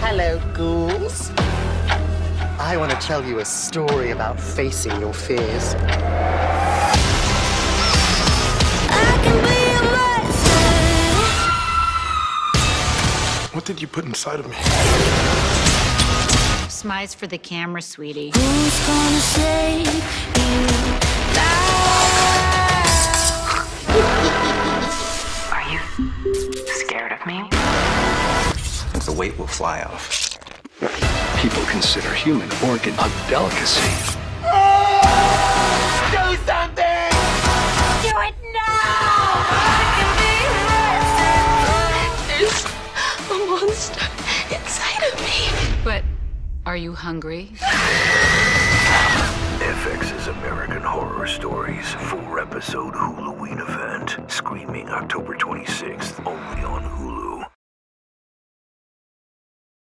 Hello, ghouls. I want to tell you a story about facing your fears. I can be a monster. What did you put inside of me? Smiles for the camera, sweetie. Who's gonna save you now? Are you scared of me? The weight will fly off. People consider human organ a delicacy. Do something! Do it now! I can be a monster. There's a monster inside of me. But are you hungry? FX's American Horror Stories 4-episode Halloween event. Screaming October 26th, only on Hulu.